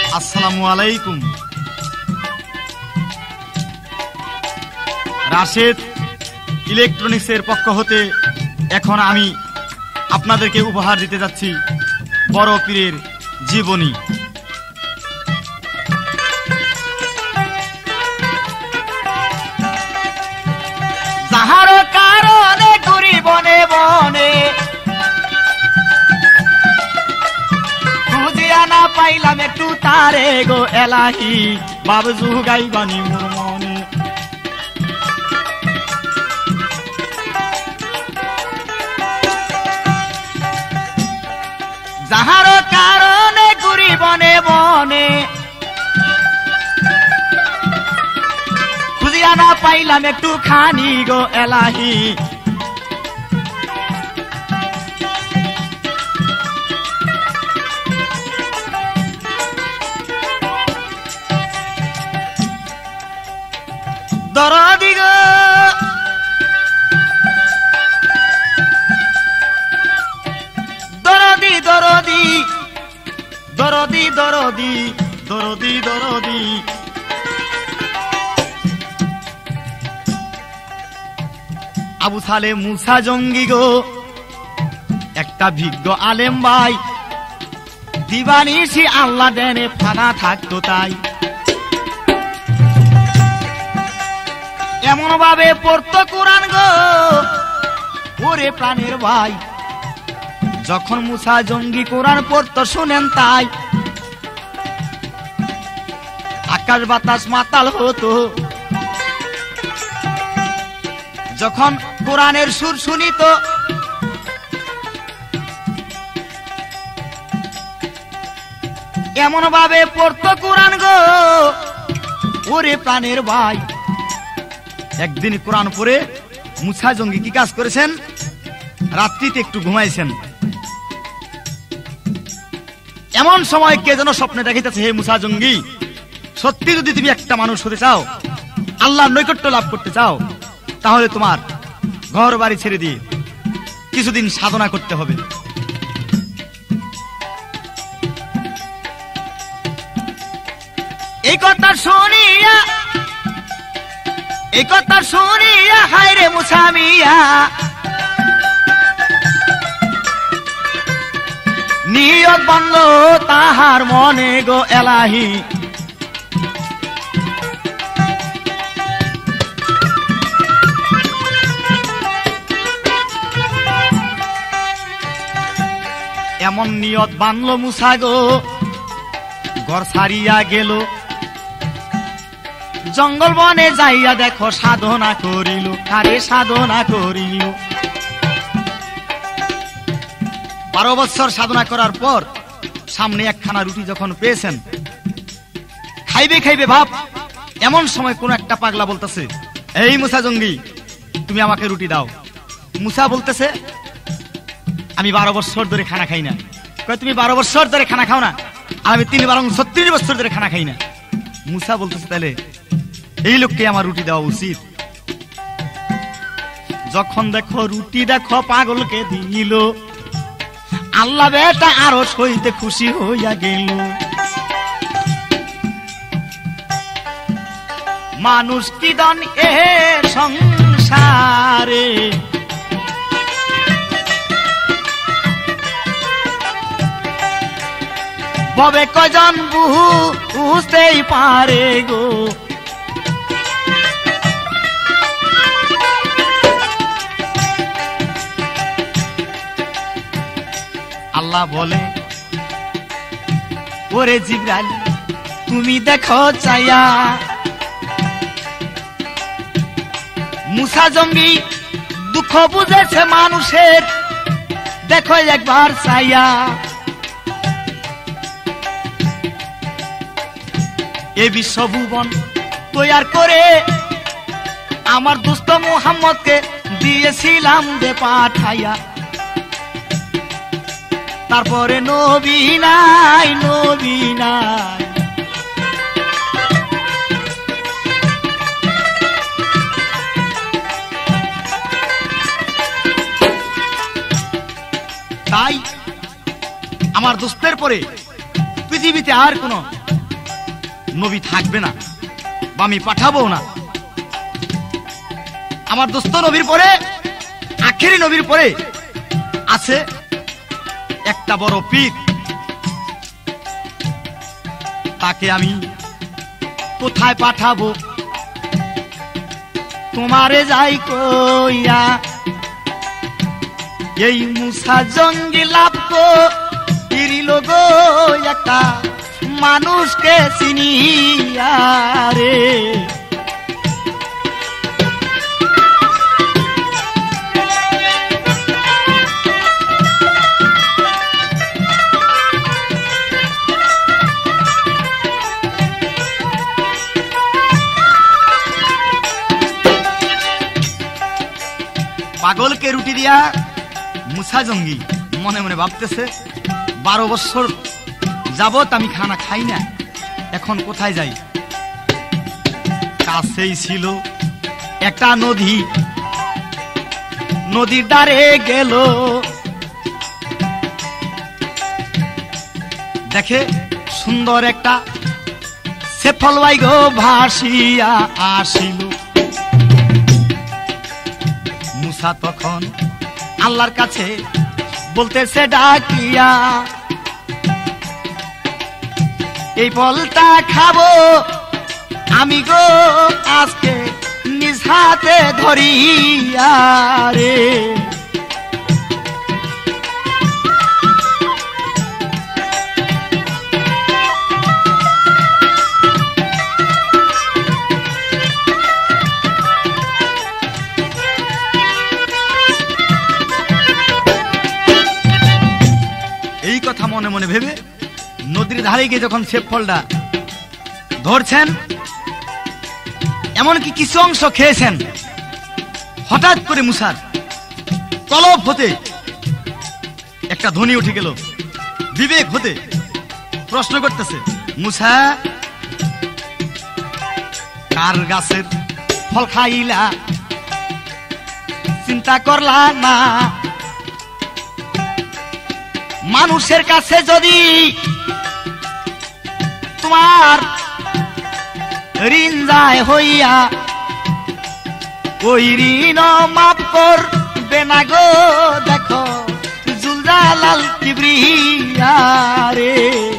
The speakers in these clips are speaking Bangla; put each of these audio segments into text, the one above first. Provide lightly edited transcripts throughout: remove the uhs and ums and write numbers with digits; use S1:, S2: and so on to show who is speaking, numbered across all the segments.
S1: আসসালামু আলাইকুম। রাশেদ ইলেকট্রনিক্সের পক্ষ হতে এখন আমি আপনাদেরকে উপহার দিতে যাচ্ছি বড় পীরের জীবনী।
S2: যাহার কারণে ঘুরি বনে বনে, খুঁজিয়া না পাইলাম একটু তারে গো এলাহি, বাবজু গাইবানি মোর মনে। যাহার কারণে ঘুরি বনে বনে, খুঁজিয়া না পাইলাম একটু খানি গো এলাহি, দরদি গো দরদি দরদি দরদি দরদি দরদি দরদি। আবু সালে মুসা জঙ্গি গো একটা বিজ্ঞ আলেম ভাই, দিবানিশি আল্লাহ দেনে ফানা থাকতো তাই। এমন ভাবে পড়তো কোরআন গো ওরে প্রাণের ভাই, যখন মুসা জঙ্গি কোরআন পড়তো শুনেন তাই, আকাশ বাতাস মাতাল হতো। যখন কোরআনের সুর শুনিত এমন ভাবে পড়তো কোরআন গো ওরে প্রাণের ভাই। একদিন কোরআন পড়ে মুসা জঙ্গি কি কাজ করেছেন, রাত্রিতে একটু ঘুমাইছেন। এমন সময় কে যেন স্বপ্নে দেখিতেছে, হে মুসা জঙ্গি, সত্যি যদি তুমি একটা মানুষ হতে চাও, আল্লাহর নৈকট্য লাভ করতে চাও, তাহলে তোমার ঘর বাড়ি ছেড়ে দিয়ে কিছুদিন সাধনা করতে হবে। এই কথা শুনিয়া হায় রে মুসা মিয়া, নিয়ত বানল তাহার মনে গো এলাহি, এমন নিয়ত বানল মুসা গো ঘর ছাড়িয়া গেল, জঙ্গল বনে যাইয়া দেখো সাধনা করিল, আরে সাধনা করিল। 12 বছর সাধনা করার পর সামনে একখানা রুটি যখন পেয়েছেন, খাইবে খাইবে ভাব, এমন সময় কোন একটা পাগলা বলতেছে, এই মুসা জঙ্গি তুমি আমাকে রুটি দাও। মুসা বলতেছে, আমি 12 বছর ধরে খানা খাই না। তুমি 12 বছর ধরে খানা খাও না, আর আমি 36 বছর ধরে খানা খাই না। মুসা বলতেছে, তাহলে এই লোককে আমার রুটি দেওয়া উচিত। যখন দেখো রুটি দেখো পাগলকে দিল, আল্লাহ বেটা আরো সইতে খুশি হইয়া গেল। মানুষ কি দন এ সংসারে, ভবে কজন বুঝতেই পারে গো। আল্লাহ বলে, ওরে জিবরাইল তুমি দেখো চাইয়া, মুসা জঙ্গি দুঃখ বুঝেছে মানুষের, দেখো একবার চাইয়া। এ বিশ্বভুবন তৈয়ার করে আমার দুষ্ট মুহাম্মদকে দিয়েছিলাম যে পাঠাইয়া, তারপরে নবী নাই নবী নাই। তাই আমার দোস্তের পরে পৃথিবীতে আর কোন নবী থাকবে না বা আমি পাঠাবো না। আমার দোস্ত নবীর পরে, আখেরি নবীর পরে আছে একটা বড় পীর। তাকে আমি কোথায় পাঠাবো? তোমারে যাই কইয়া এই মুসা জঙ্গি লাভ করিল গো একটা মানুষকে চিনিয়া রে। পাগলকে রুটি দিয়া মুসা জঙ্গি মনে মনে ভাবতেছে 12 বছর যাবত আমি খানা খাই না, এখন কোথায় যাই? কাছেই ছিল একটা নদী, নদীর ধারে গেল, দেখে সুন্দর একটা সেফল বাইগ ভাসিয়া আসিল। মুসা তখন আল্লাহর কাছে বলতেছে ডাকিয়া, এই ফলটা খাবো আমি গো আজকে নিজ হাতে ধরিয়া রে। এই কথা মনে মনে ভেবে নদীর ধারে গিয়ে যখন সেব ফলটা ধরছেন, এমনকি কিছু অংশ খেয়েছেন, হঠাৎ করে মুসার কলব হতে একটা ধ্বনি উঠে গেল, বিবেক হতে প্রশ্ন করতেছে, মুসা কার গাছের ফল খাইলা চিন্তা করলা না? মানুষের কাছে যদি তোমার ঋণ যায় হইয়া, ওই ঋণ মাফ করবে না গো। দেখো জুলজালাল কিবরিয়া রে।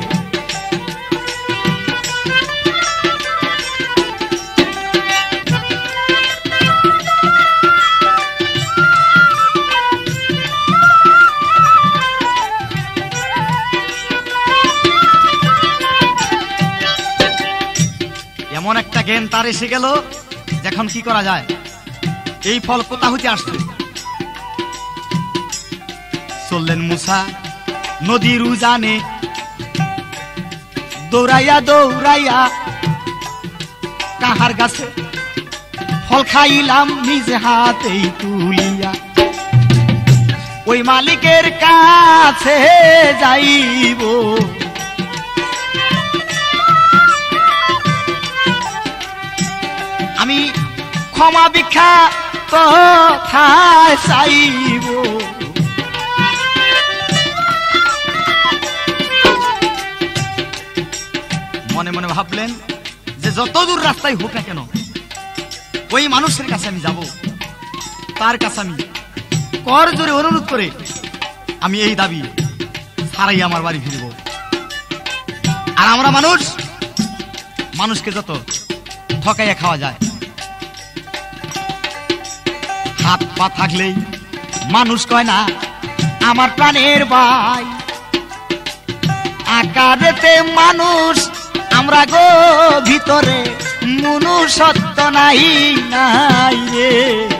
S2: এমন একটা জ্ঞান তার এসে গেল, এখন কি করা যায়? এই ফল কোথা হইতে আসছে? চললেন মুসা নদীর উজানে, দৌড়াইয়া দৌড়াইয়া কাহার গাছে ফল খাইলাম নিজে হাতেই তুলিয়া, ওই মালিকের কাছে যাইব। আমি ক্ষমা ভিক্ষা কোথায় চাইব? মনে মনে ভাবলেন যে যত দূর রাস্তায় হোক না কেন, ওই মানুষের কাছে আমি যাব, তার কাছে আমি কর জোরে অনুরোধ করে আমি এই দাবি ছাড়াই আমার বাড়ি ফিরব। আর আমরা মানুষকে যত ঠকাইয়া খাওয়া যায়, হাত পা থাকলেই মানুষ কয় না আমার প্রাণের ভাই, আকারেতে মানুষ আমরা গো, ভিতরে মনুষ্যত্ব নাই নাই রে।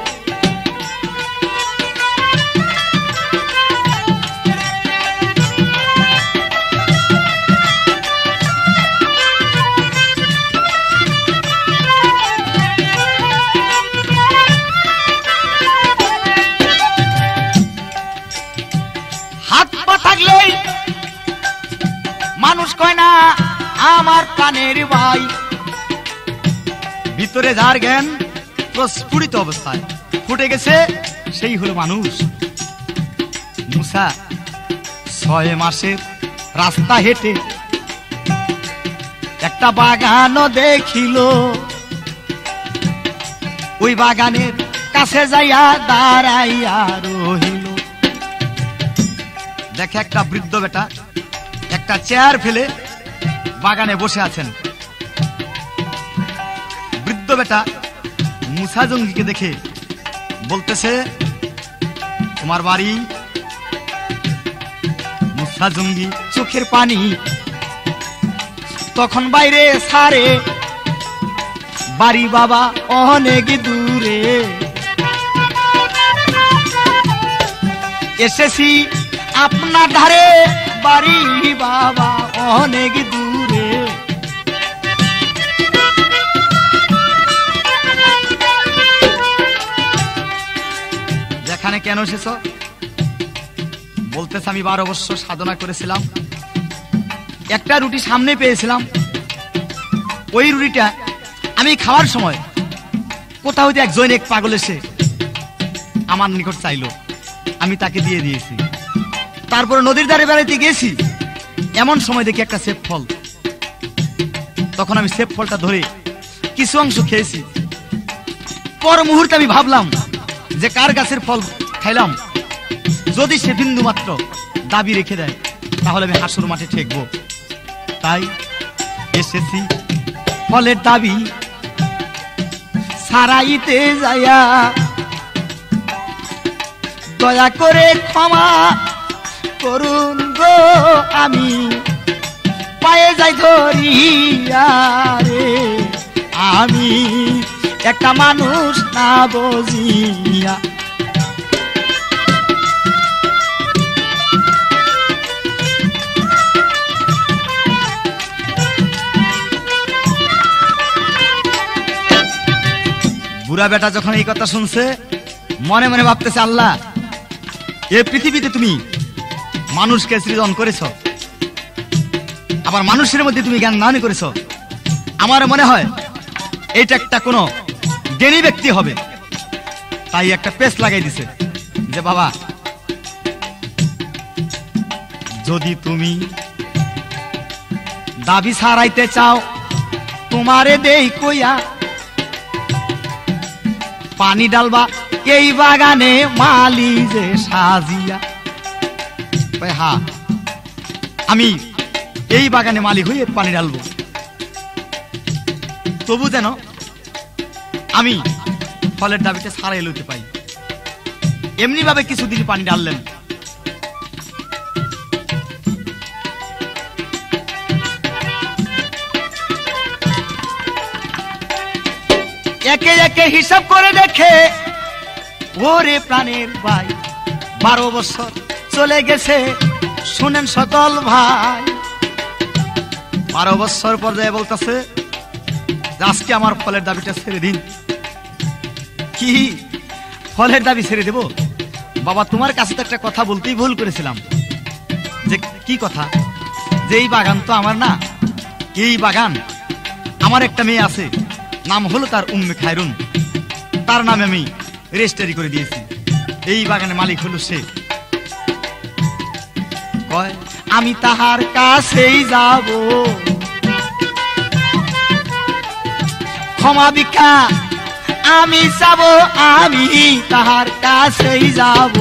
S2: মানুষ কয় না আমার প্রাণের ভাই, ভিতরে যার জ্ঞান প্রস্ফুটিত অবস্থায় ফুটে গেছে, সেই হলো মানুষ। মুসা 6 মাসের রাস্তা হেঁটে একটা একটা বাগান দেখিল, ওই বাগানের কাছে যাইয়া দাঁড়াইয়া রহিল। দেখে একটা বৃদ্ধ বেটা একটা চেয়ার ফেলে বাগানে বসে আছেন। বৃদ্ধ বেটা মুসা জঙ্গিকে দেখে বলতেছে, তোমার বাড়ি? মুসা জঙ্গি চোখের পানি তখন বাইরে সারে, বাড়ি বাবা অনেক দূরে, এসেছি আপনার ধারে, বাড়ি বাবা অনেক দূরে। যেখানে কেন এসেছ? বলতেছে, আমি 12 বছর সাধনা করেছিলাম, একটা রুটি সামনে পেয়েছিলাম, ওই রুটিটা আমি খাওয়ার সময় কোথাও হইতে এক জৈনিক পাগল এসে আমার নিকট চাইলো, আমি তাকে দিয়ে দিয়েছি। তারপরে নদীর ধারে বেড়াইতে গেছি, এমন সময় দেখি একটা সেব ফল, তখন আমি সেব ফলটা ধরে কিছু অংশ খেয়েছি। পর মুহূর্তে আমি ভাবলাম যে কার গাছের ফল খাইলাম, যদি সে বিন্দু মাত্র দাবি রেখে দেয় তাহলে আমি হাসুর মাঠে ঠেকবো। তাই এসেছি ফলের দাবি সারাইতে যাইয়া, দয়া করে ক্ষমা করুন গো, আমি পায়ে যাই ধরিয়া রে, আমি একটা মানুষ না বুঝিয়া। বুড়া বেটা যখন এই কথা শুনছে মনে মনে ভাবতেছে, আল্লাহ, এ পৃথিবীতে তুমি মানুষকে সৃজন করেছ, আবার মানুষের মধ্যে তুমি জ্ঞান দান করেছ। আমার মনে হয় এইটা একটা কোনো জ্ঞানী ব্যক্তি হবে। তাই একটা পেস লাগাই দিছে যে, বাবা, যদি তুমি দাবি ছাড়াইতে চাও, তোমারে দেই কইয়া পানি ডালবা এই বাগানে মালি যে সাজিয়া। হ্যাঁ, আমি এই বাগানে মালিক হয়ে পানি ডালবো, তবু যেন আমি ফলের দাবিতে ছাড়াই লইতে পাই। এমনি ভাবে কিছুদিন পানি ডাললেন। একে একে হিসাব করে দেখে, ওরে প্রাণের ভাই, 12 বছর চলে গেছে, শুনেন সকল ভাই। 12 বছর পর্যায়ে বলতেছে, আজকে আমার ফলের দাবিটা ছেড়ে দিন। কি ফলের দাবি ছেড়ে দেব? বাবা, তোমার কাছে তো একটা কথা বলতেই ভুল করেছিলাম। যে কি কথা? যে এই বাগান তো আমার না, এই বাগান আমার একটা মেয়ে আছে, নাম হলো তার উম্মে খায়রুন, তার নামে আমি রেজিস্ট্রি করে দিয়েছি। এই বাগানের মালিক হলো সে। কয়, আমি তাহার কাছেই যাব, ক্ষমা ভিক্ষা আমি যাব, আমি তাহার কাছেই যাব।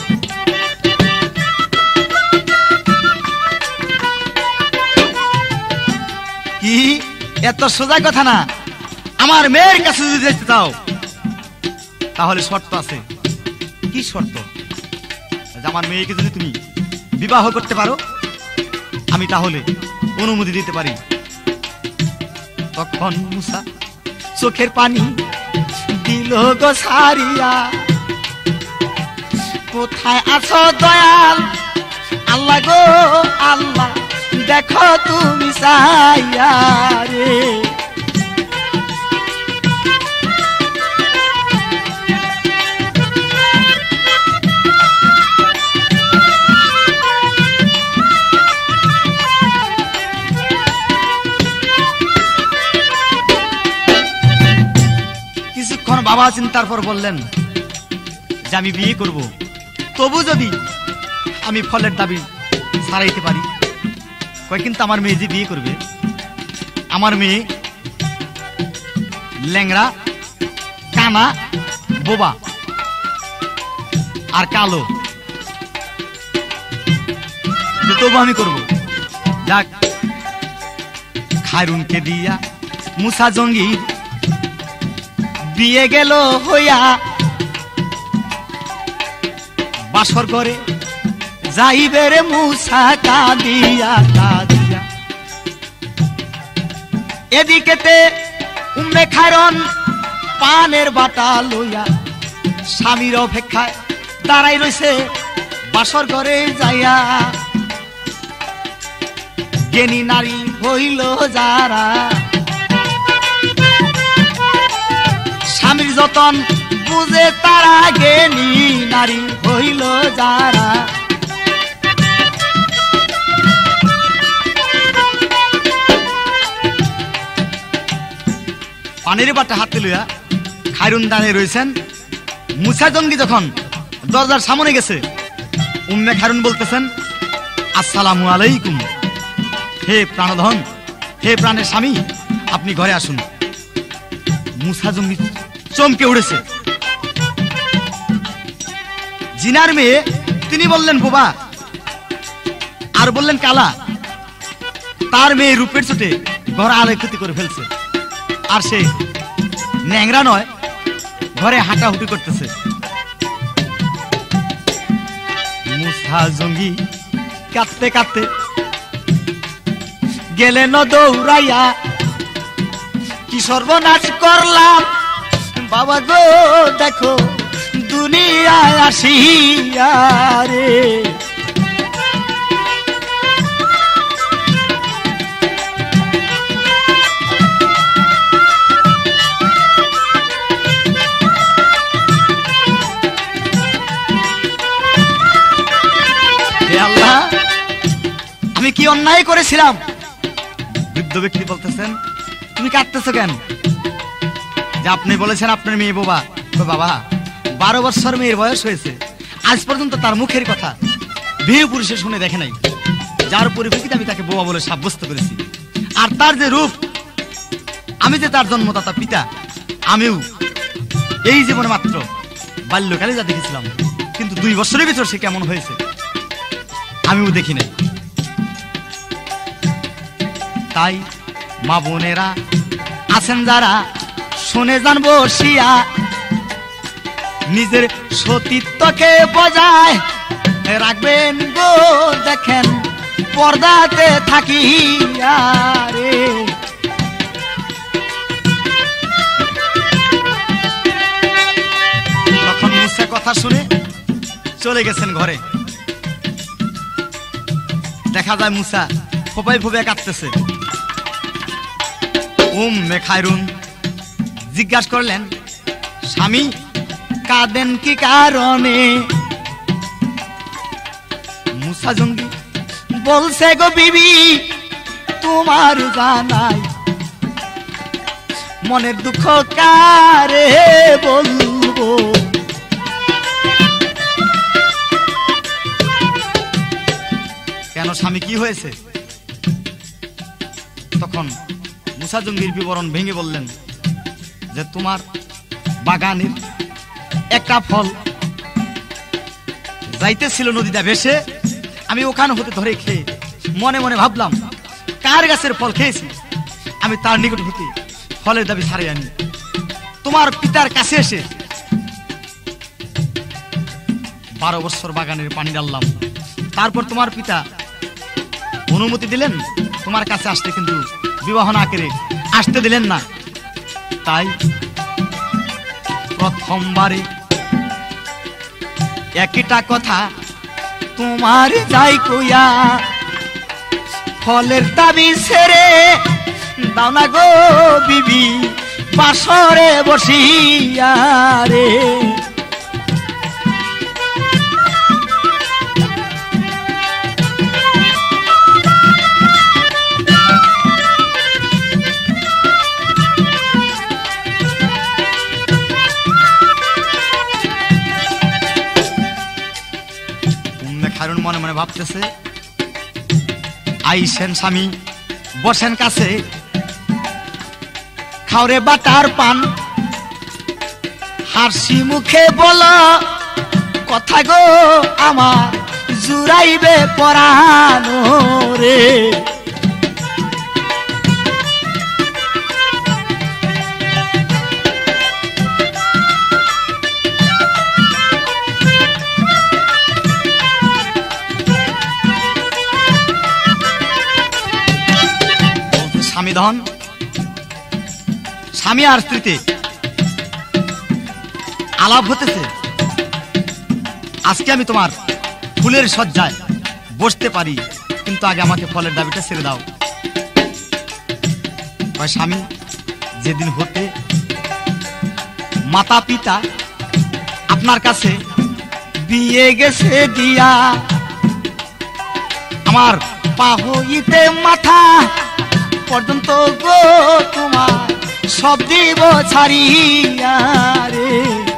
S2: কি এত সোজা কথা না? আমার মেয়ের কাছে যদি যেতে চাও তাহলে শর্ত আছে। কি শর্ত? আমার মেয়েকে যদি তুমি বিবাহ করতে পারো, আমি তাহলে অনুমতি দিতে পারি। তখন মুসা চোখের পানি দিল গো সারিয়া, কোথায় আছো দয়াল আল্লাহ গো আল্লাহ, দেখো তুমি চাইয়া রে। কিছুক্ষণ বাবা চিন্তার পর বললেন যে আমি বিয়ে করব, তবু যদি আমি ফলের দাবি ছাড়াইতে পারি। কয়, কিন্তু আমার মেয়ে যে বিয়ে করবে, আমার মেয়ে ল্যাংড়া, কানা, বোবা আর কালো, তবু আমি করব। যাক, খায়রুনকে দিয়া মুসা জঙ্গির বিয়ে গেল হইয়া, বাসর করে যাইবে রে মুসা কাঁদিয়া কাঁদিয়া। এদিকেতে উম্মে খায়রুন পানের বাটা লইয়া স্বামীর অপেক্ষায় দাঁড়াই রইছে বাসর ঘরে যাইয়া। জ্ঞানী নারী হইল যারা, স্বামীর যতন বুঝে তারা, জ্ঞানী নারী হইল যারা। পানির বাটা হাতে লইয়া খায়রুন দাঁড়িয়ে রয়েছেন। মুসা জঙ্গি যখন দরজার সামনে গেছে, উম্মে খায়রুন বলতেছেন, আসসালামু আলাইকুম, হে প্রাণধন, হে প্রাণের স্বামী, আপনি ঘরে আসুন। মুসা জঙ্গি চমকে উঠেছে। জিনার মেয়ে, তিনি বললেন বোবা, আর বললেন কালা। তার মেয়ে রূপের চোটে ঘরে আলোয় ক্ষতি করে ফেলছে, আর সে ন্যাংরা নয়, ঘরে হাঁটাহুটি করতেছে। মুসা জঙ্গি কাঁদতে কাঁদতে গেলেন দৌড়াইয়া, কি সর্বনাশ করলাম বাবা গো, দেখো দুনিয়ায় আসিয়া রে। আল্লাহ, আমি কি অন্যায় করেছিলাম? বৃদ্ধ ব্যক্তি বলতেছেন, তুমি কাঁদতেছো কেন? যে আপনি বলেছেন আপনার মেয়ে বোবা। বাবা, 12 বছর মেয়ের বয়স হয়েছে, আজ পর্যন্ত তার মুখের কথা বিয়ে পুরুষে শুনে দেখে নাই, যার পরিপ্রেক্ষিতে আমি তাকে বোবা বলে সাব্যস্ত করেছি। আর তার যে রূপ, আমি যে তার জন্মদাতা পিতা, আমিও এই জীবনে মাত্র বাল্যকালে যা দেখেছিলাম, কিন্তু 2 বছরের ভিতর সে কেমন হয়েছে আমিও দেখি নাই। তাই মা বোনেরা আছেন যারা, শুনে যান বসিয়া, নিজের সতীত্বকে বজায় রাখবেন গো, দেখেন পর্দাতে থাকিয়া রে। তখন মুসা কথা শুনে চলে গেছেন ঘরে। দেখা যায় মুসা ফোপাই ফোপাই কাঁদতেছে। উম্মে খায়রুন জিজ্ঞাসা করলেন, স্বামী কাঁদেন কি কারণে? মুসা জঙ্গি বলছে, গো বিবি তোমার জানাই, মনের দুঃখ কারে বলবো। কেন স্বামী, কি হয়েছে? তখন মুসা জঙ্গির বিবরণ ভেঙে বললেন যে তোমার বাগানের একটা ফল যাইতেছিল নদীটা ভেসে, আমি ওখানে হতে ধরে খেয়ে মনে মনে ভাবলাম কার গাছের ফল খেয়েছি, আমি তার নিকট হতে ফলের দাবি ছাড়িয়ে আনি। তোমার পিতার কাছে এসে 12 বছর বাগানের পানি ডাললাম। তারপর তোমার পিতা অনুমতি দিলেন তোমার কাছে আসতে, কিন্তু বিবাহ না করে আসতে দিলেন না। তাই প্রথমবারে একটা কথা তোমার যাই কইয়া, ফলের দাবি ছেড়ে দাও না গো বিবি, বাসরে বসিয়া রে। খায়রুন মনে মনে ভাবতেছে, আইসেন স্বামী, বসেন কাছে, খাওরে বাটার পান হাসি মুখে বলো কথা গো আমার জুড়াইবে পরাণ রে। স্বামী ধন স্বামী আর স্ত্রীতে আলাপ হতেছে, আজকে আমি তোমার ফুলের সজ্জায় বসতে পারি, কিন্তু আগে আমাকে ফলের দাবিটা ছেড়ে দাও। স্বামী যেদিন হতে মাতা পিতা আপনার কাছে বিয়ে গেছে দিয়া, আমার পা হইতে মাথা পর্যন্ত গো তোমার সব দিব ছাড়িয়া রে।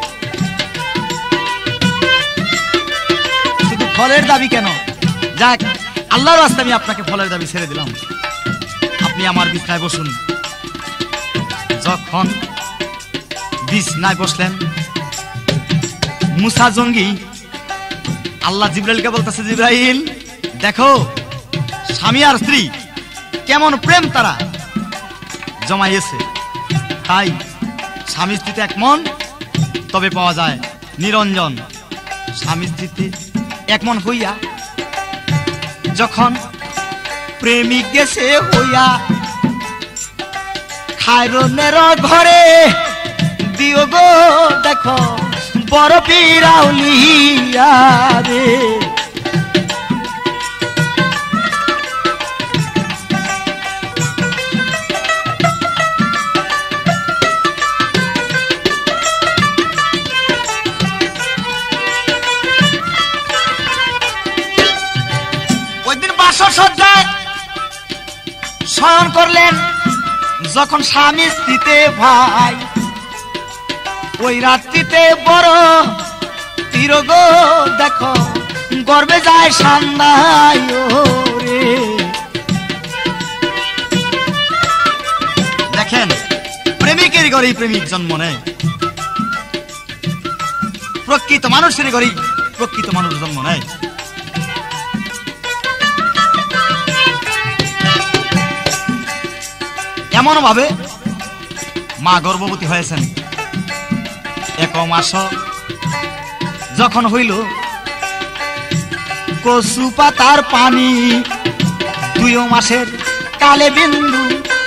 S2: শুধু ফলের দাবি কেন, যাক আল্লাহর রাস্তায় আমি আপনাকে ফলের দাবি ছেড়ে দিলাম, আপনি আমার বিছনায় বসুন। যখন বিছনায় বসলেন মুসা জঙ্গি আল্লাহ জিবরাইলকে বলতেছে, জিবরাইল দেখো স্বামী আর স্ত্রী কেমন প্রেম তারা জমাইয়েছে, তাই স্বামী স্ত্রীতে এক মন তবে পাওয়া যায় নিরঞ্জন। স্বামী স্ত্রীতে এক মন হইয়া যখন প্রেমিক গেছে হইয়া খায়রনের ঘরে দিও গো দেখো বড় পিরাউলিয়া রে। সজ্জায় শয়ন করলেন যখন স্বামী স্ত্রীতে ভাই, ওই রাত্রিতে বড় তিরগ দেখো গর্বে যায় সান্দায় রে। দেখেন প্রেমিকের ঘরেই প্রেমিক জন্ম নেয়, প্রকৃত মানুষের ঘরেই প্রকৃত মানুষ জন্ম নেয়। এমন ভাবে মা গর্ভবতী হয়েছেন, এক মাস যখন হইল কচু পাতার পানি, 2 মাসের কালে বিন্দু,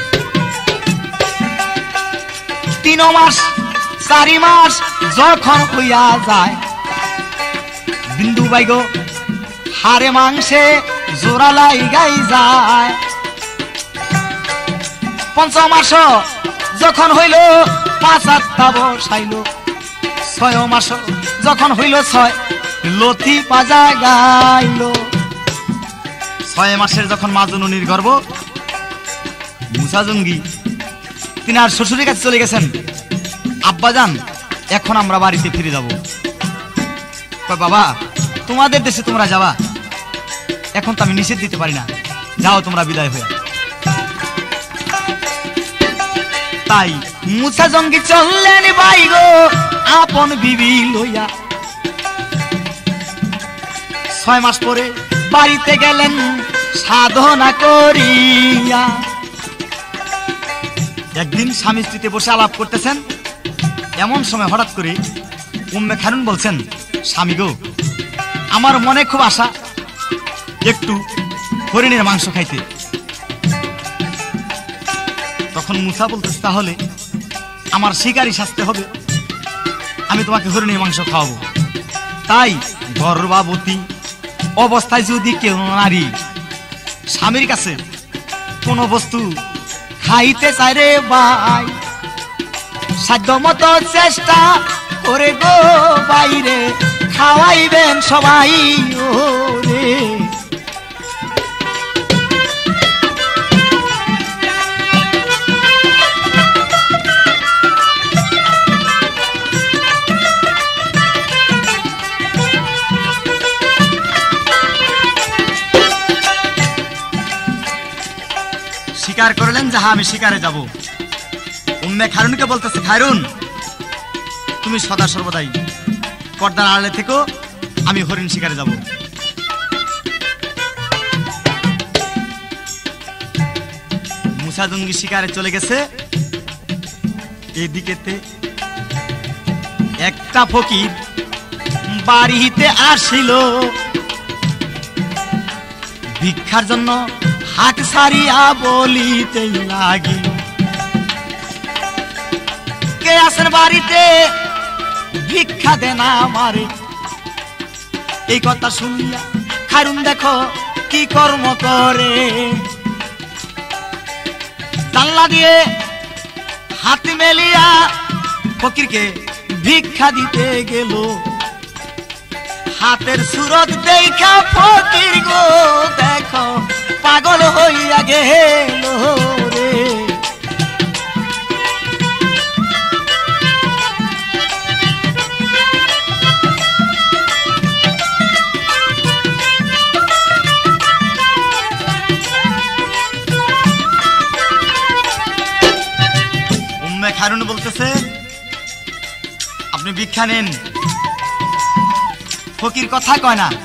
S2: 3 মাস 4 মাস যখন হইয়া যায় বিন্দু বাইগ হাড়ে মাংসে জোড়া লাগাই যায়। 5 মাস যখন হইল 5-8টা বসাইল, 6 মাস যখন হইল 6 লথি পাজা গাইল। 6 মাসের যখন মা জননীর গর্ভ, মুসা জঙ্গি তিনি আর শ্বশুরের কাছে চলে গেছেন, আব্বাজান এখন আমরা বাড়িতে ফিরে যাব। বাবা তোমাদের দেশে তোমরা যাবা, এখন তো আমি নিষেধ দিতে পারি না, যাও তোমরা বিদায় হয়ে। তাই মুসা জঙ্গি চললেন বাইগো আপন বিবি লইয়া। 6 মাস পরে বাড়িতে গেলেন সাধনা করিয়া। একদিন স্বামী স্ত্রীতে বসে আলাপ করতেছেন, এমন সময় হঠাৎ করে উম্মে খানুন বলছেন, স্বামী গো আমার মনে খুব আশা একটু হরিণের মাংস খাইতে। তখন মুসা বলতেছে, তাহলে আমার শিকারি সাজতে হবে, আমি তোমাকে হরিণের মাংস খাওয়াবো। তাই গর্ভবতী অবস্থায় যদি কেউ নারী স্বামীর কাছে কোন বস্তু খাইতে চায় রে ভাই, সাধ্য মতো চেষ্টা করে গো বাইরে খাওয়াইবেন সবাই ওরে। স্বীকার করলেন যে হ্যাঁ আমি শিকারে যাব। উম্মে খারুনকে বলতেছে, খারুন তুমি সদা সর্বদাই পর্দার আড়ালে থেকো, আমি হরিণ শিকারে যাব। মুসা জঙ্গি শিকারে চলে গেছে। এদিকেতে একটা ফকির বাড়িতে আসিল, ভিক্ষার জন্য হাট সারিয়া বলিতে লাগিল, কে আছেন বাড়িতে ভিক্ষা দেন আমারে। এই কথা শুনিয়া খারুন দেখো কি কর্ম করে, জানলা দিয়ে হাত মেলিয়া ফকিরকে ভিক্ষা দিতে গেল। হাতের সুরত দেখা ফকির গো দেখো পাগল হইয়া গেল রে। উম্মে খারুন বলতেছে, আপনি ভিক্ষা নেন। ফকির কথা কয় না,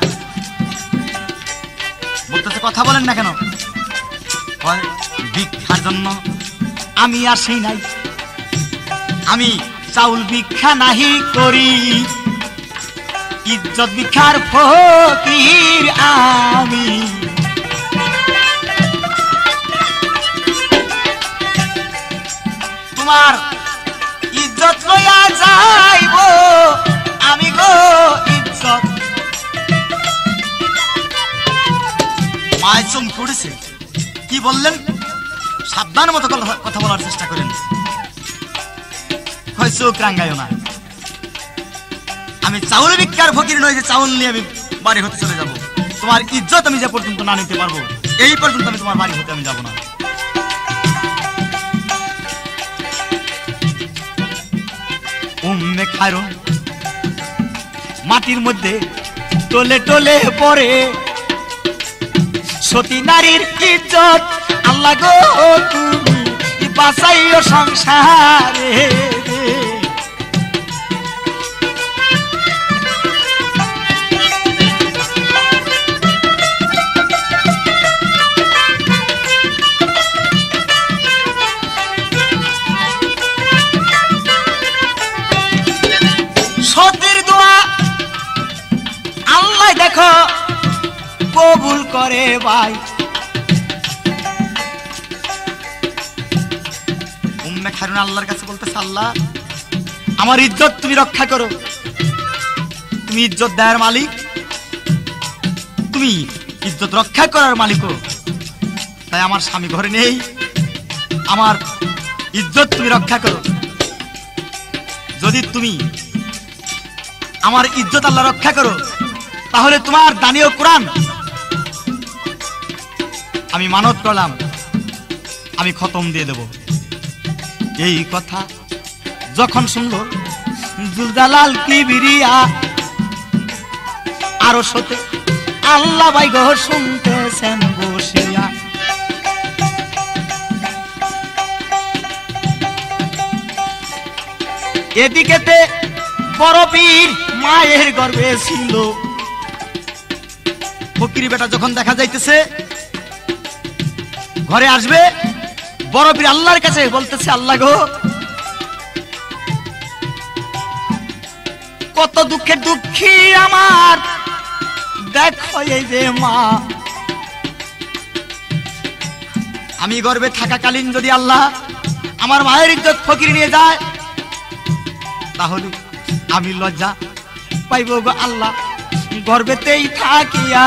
S2: বলতেছে কথা বলেন না কেন? ভিক্ষার জন্য আমি আসি নাই, আমি চাউল ভিক্ষা নাহি করি, ইজ্জত ভিক্ষার ফকির আমি। তোমার ইজ্জত লইয়া যাইব আমি গো ইজ্জত। মায় চমকে উঠেছে, কি বললেন? সাবধান মতো কথা বলার চেষ্টা করেন, চোখ রাঙ্গাইও না। আমি চাউল ভিক্ষার ফকির নই যে চাউল নিয়ে আমি বাড়ি হতে চলে যাব। তোমার ইজ্জত আমি যে পর্যন্ত না নিতে পারবো এই পর্যন্ত আমি তোমার বাড়ি হতে আমি যাব না। উম্মে খারুন মাটির মধ্যে টলে টলে পড়ে, সতী নারীর ইজ্জত আল্লাহ গো তুমি বাঁচাইও সংসারে। সতীর দোয়া আল্লাহ দেখো কবুল করে ভাই। উম্মে খারুন আল্লাহর কাছে বলতেছে, আল্লাহ আমার ইজ্জত তুমি রক্ষা করো, তুমি ইজ্জত দেওয়ার মালিক, তুমি ইজ্জত রক্ষা করার মালিকও। তাই আমার স্বামী ঘরে নেই, আমার ইজ্জত তুমি রক্ষা করো। যদি তুমি আমার ইজ্জত আল্লাহ রক্ষা করো তাহলে তোমার দানীয় কোরআন আমি মানত করলাম, আমি খতম দিয়ে দেব। এই কথা যখন শুনলো জুলজালাল কিবরিয়া আরো সতে আল্লাহ ভাই গো শুনতেছেন বসিয়া। এদিকেতে বড় পীর মায়ের গর্ভে ছিল। ফকির বেটা যখন দেখা যাইতেছে ঘরে আসবে, বড় পীর আল্লাহর কাছে বলতেছে, আল্লাহ গো কত দুঃখের দুঃখী আমার, দেখো এই যে মা, আমি গর্ভে থাকাকালীন যদি আল্লাহ আমার মায়ের ইজ্জত ফকির নিয়ে যায় তাহলে আমি লজ্জা পাইব গো আল্লাহ গর্ভেতেই থাকিয়া।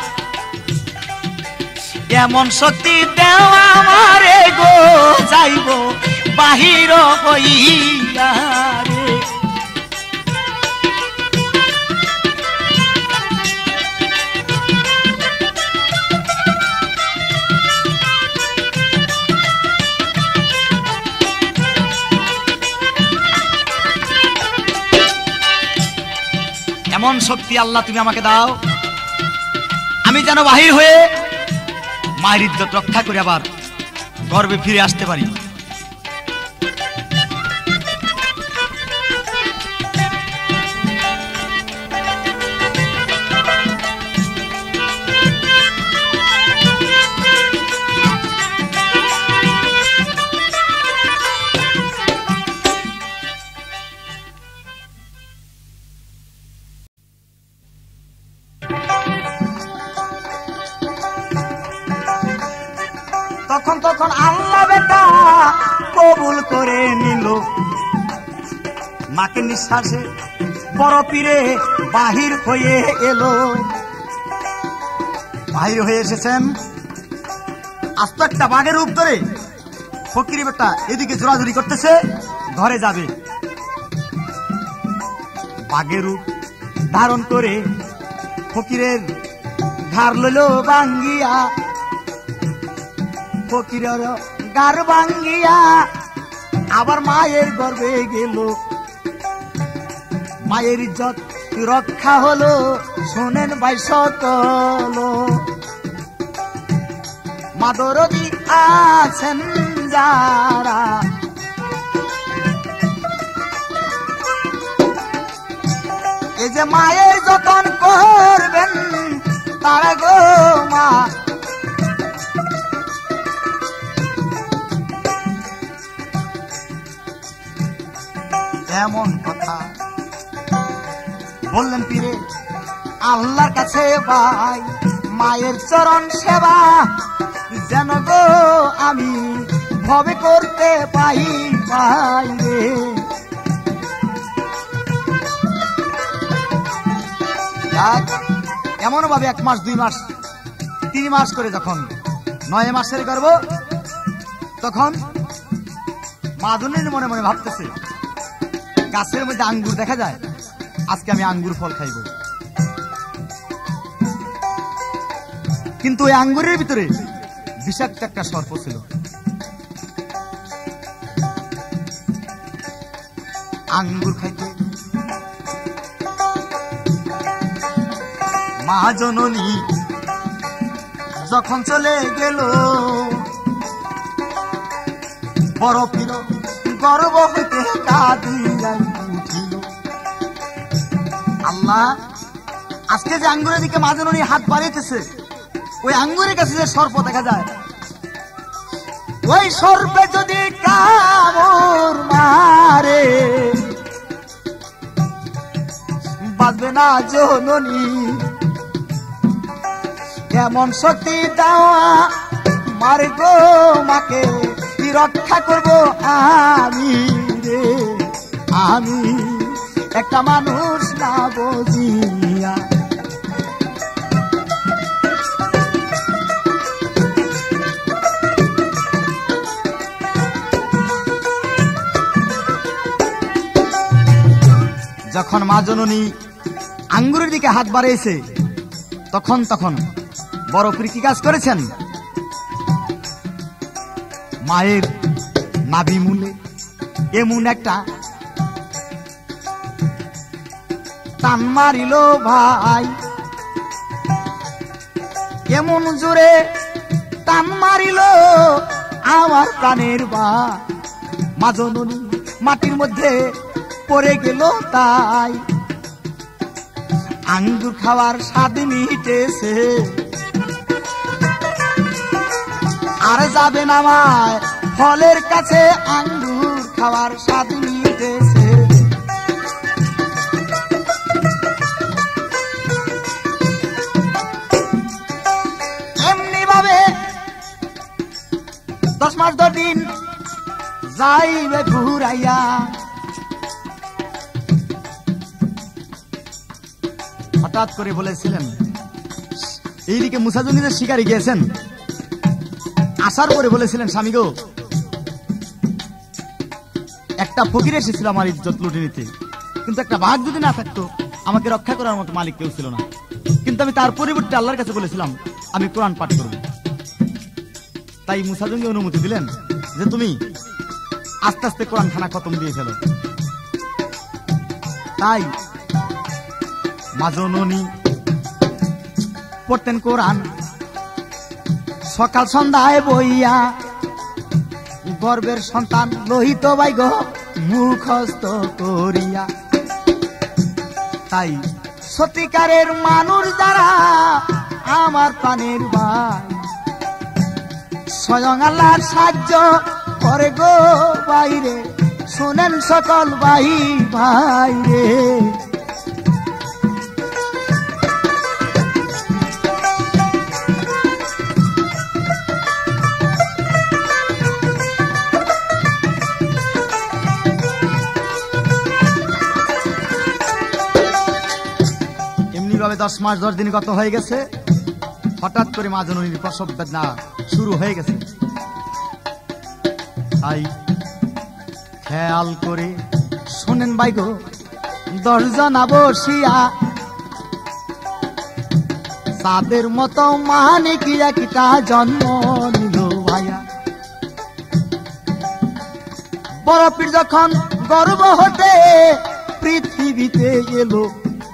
S2: এমন শক্তি দেও আমারে গো যাইব বাহির হইয়া রে। এমন শক্তি আল্লাহ তুমি আমাকে দাও, আমি যেন বাহির হয়ে মায়ের ইজ্জত রক্ষা করে আবার গর্ভে ফিরে আসতে পারি। নাকের নিঃশ্বাসে বড় পীরে বাহির হয়ে এলো। বাহির হয়ে এসেছেন, আস্ত একটা বাঘের রূপ ধরে ফকির বেটা এদিকে জোরাজুরি করতেছে, ঘরে যাবে। বাঘের রূপ ধারণ করে ফকিরের ঘাড় লইল ভাঙ্গিয়া, ফকিরের গার ভাঙ্গিয়া আবার মায়ের গর্ভে গেল। মায়ের ইজ্জত রক্ষা হলো, শোনেন ভাই সকল। মা দরদি আছেন যারা, এই যে মায়ের যতন করবেন তারা গো মা। এমন কথা বললেন পীরে আল্লাহর কাছে, ভাই মায়ের চরণ সেবা যেন গো আমি ভবে করতে পাই পাই রে। এমন ভাবে 1 মাস 2 মাস 3 মাস করে যখন 9 মাসের করব, তখন মাদনের মনে মনে ভাবতেছে গাছের মধ্যে আঙ্গুর দেখা যায়, আজকে আমি আঙ্গুর ফল খাইব। কিন্তু ওই আঙ্গুরের ভিতরে বিষাক্ত একটা সর্প ছিল। আঙ্গুর খাইতে মা জননী যখন চলে গেল, বড় পীর গর্ব হইতে কাঁদিয়া উঠিল। আল্লাহ, আজকে যে আঙ্গুরের দিকে মা জননী হাত বাড়িয়েছে, ওই আঙ্গুরের কাছে যে সর্প দেখা যায়, ওই সর্পে যদি কামড় মারে বাঁচবে না জননী। এমন শক্তি দেওয়া মারে গো মাকে, কি রক্ষা করব আমি রে, আমি একটা মানুষ না বুঝিয়া। যখন মা জননী আঙ্গুরের দিকে হাত বাড়িয়েছে, তখন বড় পীর কি কাজ করেছেন? মায়ের নাভি মূলে এমন একটা টান মারিল ভাই, এমন জোরে টান মারিল আমার প্রাণের ভাই। মা জননী মাটির মধ্যে পড়ে গেল, তাই আঙ্গুর খাওয়ার স্বাদ মিটেছে, আর যাবে না মায় ফলের কাছে, আঙ্গুর খাওয়ার স্বাদ মিটেছে। এমনি ভাবে 10 মাস 10 দিন যাইবে ঘুরাইয়া, হঠাৎ করে বলেছিলেন, এইদিকে মুসা জঙ্গি যে শিকারে গিয়েছেন, আসার পরে বলেছিলেন, স্বামী গো, একটা ফকির এসেছিল আমার ইজ্জত লুটে নিতে, কিন্তু একটা বাঘ যদি না থাকতো আমাকে রক্ষা করার মতো মালিক কেউ ছিল না। কিন্তু আমি তার পরিবর্তে আল্লাহর কাছে বলেছিলাম আমি কোরআন পাঠ করব। তাই মুসা জঙ্গি অনুমতি দিলেন যে তুমি আস্তে আস্তে কোরআন খানা খতম দিয়ে ফেলো। তাই মা জননী পড়তেন কোরআন সকাল সন্ধ্যায় বইয়া, গর্বের সন্তান লোহিত বাইগ মুখস্থ করিয়া। তাই সত্যিকারের মানুষ যারা আমার প্রাণের ভাই, স্বয়ং আল্লাহর সাহায্য করে গো বাইরে, শোনেন সকল ভাই ভাই রে। 10 মাস 10 দিন গত হয়ে গেছে, হঠাৎ করে মা জননীর প্রসব বেদনা শুরু হয়ে গেছে। তাই খেয়াল করে শোনেন ভাই গো, 10 জনা বসিয়া তাদের মতো মানে কি একটা জন্ম নিল ভাইয়া। বড় পীর যখন গর্ব হতে পৃথিবীতে এলো,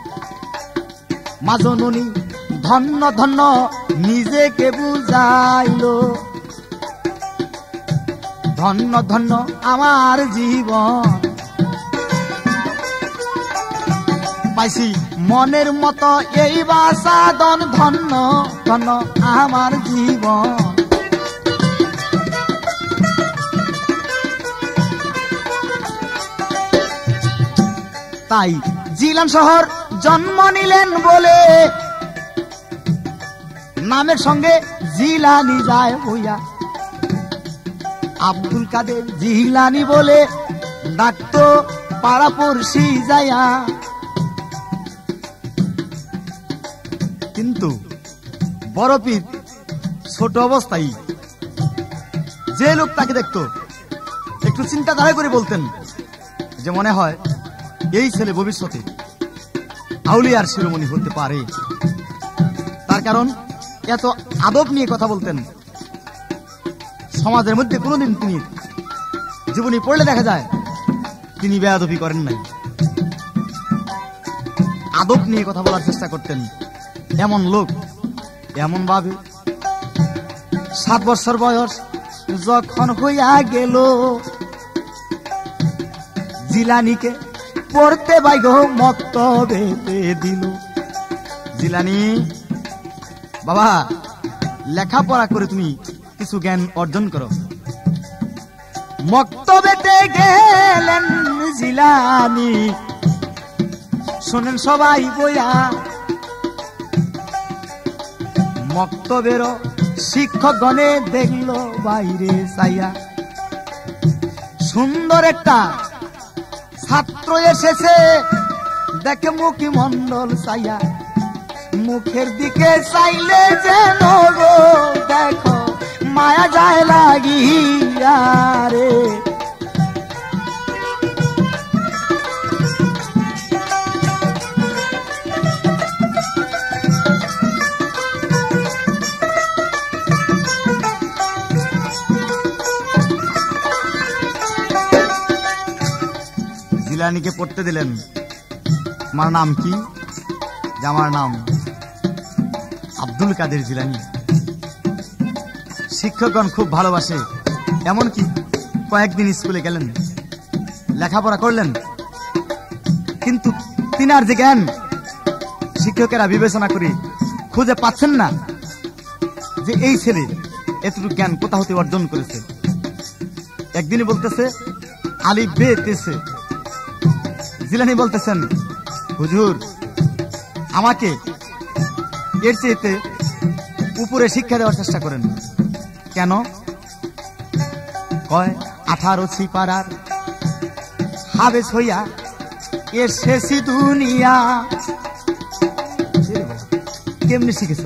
S2: মা জননী ধন্য ধন্য নিজেকে বুঝাইলো, ধন্য ধন্য আমার জীবন পাইছি মনের মতো এই বাসাদন, ধন্য ধন্য আমার জীবন। তাই জিলান শহর জন্ম নিলেন বলে নামের সঙ্গে জিলানি যায় হইয়া, আব্দুল কাদের জিলানি বলে ডাকতো পাড়াপড়শি যায়া। কিন্তু বড় পীর ছোট অবস্থায় যে লোক তাকে দেখতো একটু চিন্তাধারা করে বলতেন যে মনে হয় এই ছেলে ভবিষ্যতে আউলিয়ার শিরোমণি হতে পারে। তার কারণ এত আদব নিয়ে কথা বলতেন। সমাজের মধ্যে কোনোদিন তিনি জীবনী পড়লে দেখা যায় তিনি বেয়াদবি করেন নাই, আদব নিয়ে কথা বলার চেষ্টা করতেন। এমন লোক এমন ভাবে 7 বছর বয়স যখন হইয়া গেল, জিলানিকে পড়তে বাইগ মক্তবে দিল। জিলানি বাবা, লেখাপড়া করে তুমি কিছু জ্ঞান অর্জন করো। মক্তবেতে গেলেন জিলানি, শোনেন সবাই বইয়া। মক্তবের শিক্ষকগণে দেখল বাইরে চাইয়া, সুন্দর একটা ছাত্র এসেছে, দেখে মুখী মন্ডল চাইয়া। মুখের দিকে চাইলে যেন গো দেখো মায়া যায় লাগিয়া রে। জিলানিকে পড়তে দিলেন। আমার নাম কি? আমার নাম আব্দুল কাদের জিলানি। শিক্ষকগণ খুব ভালোবাসে, এমনকি কয়েকদিন স্কুলে গেলেন, লেখাপড়া করলেন, কিন্তু তিনার যে জ্ঞান শিক্ষকেরা বিবেচনা করে খুঁজে পাচ্ছেন না যে এই ছেলে এতটুকু জ্ঞান কোথা হতে অর্জন করেছে। একদিনই বলতেছে আলিফ বে তেছে। জিলানি বলতেছেন হুজুর আমাকে এর চেয়ে উপরে শিক্ষা দেওয়ার চেষ্টা করেন। কেন? কয় 18 ছিপাড়ার হাবেস হইয়া এসেছি দুনিয়া। কেমনি শিখেছ?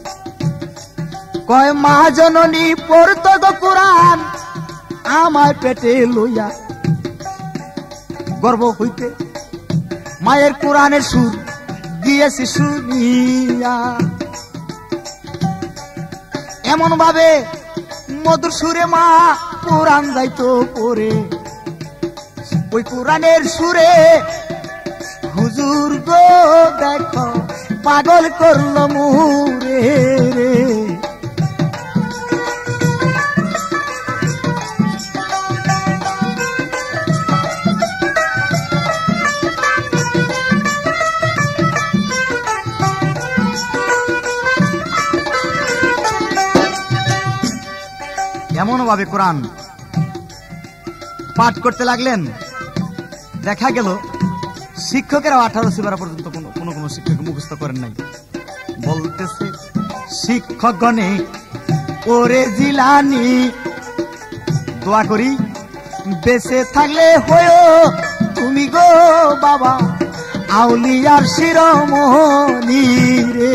S2: কয় মা জননী পড়তো গো কুরআন আমায় পেটে লইয়া, গর্ব হইতে মায়ের কোরআনের সুর গিয়েছি শুনিয়া। এমন ভাবে মধুর সুরে মা কোরআন যাইতো পড়ে, ওই কোরআনের সুরে হুজুর গো দেখো পাগল করলো মুরে রে। এমন ভাবে কোরআন পাঠ করতে লাগলেন, দেখা গেল শিক্ষকেরাও 18 ছিপাড়া পর্যন্ত কোন শিক্ষক মুখস্থ করেন নাই। বলতেছে শিক্ষকগণে ওরে জিলানি দোয়া করি বেঁচে থাকলে হয়ো তুমি গো বাবা আউলিয়ার শিরোমণি। জননী রে।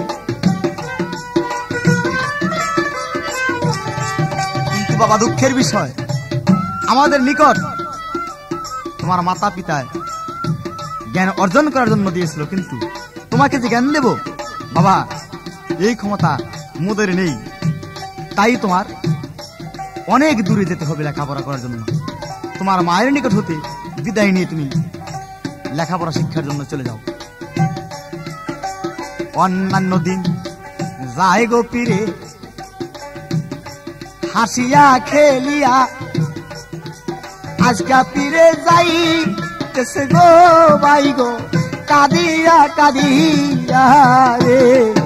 S2: কিন্তু বাবা দুঃখের বিষয়, আমাদের নিকট তোমার মাতা পিতায় জ্ঞান অর্জন করার জন্য দিয়েছিল, কিন্তু তোমাকে যে জ্ঞান দেব বাবা এই ক্ষমতা মোদের নেই। তাই তোমার অনেক দূরে যেতে হবে লেখাপড়া করার জন্য। তোমার মায়ের নিকট হতে বিদায় নিয়ে তুমি লেখাপড়া শিক্ষার জন্য চলে যাও। অন্যান্য দিন যায় গো পীরে হাসিয়া খেলিয়া, আজকা পীরে যাই গো ভাই গো কাঁদিয়া কাঁদিয়া রে।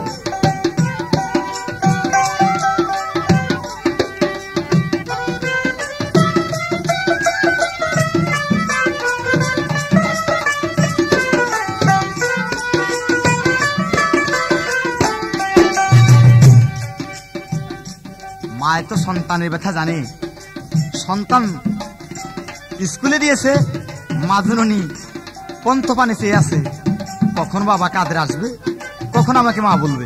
S2: মায় তো সন্তানের ব্যথা জানে। সন্তান স্কুলে দিয়েছে, মাজননী পন্থপানে চেয়ে আছে, কখন বাবা কাঁধে আসবে, কখন আমাকে মা বলবে।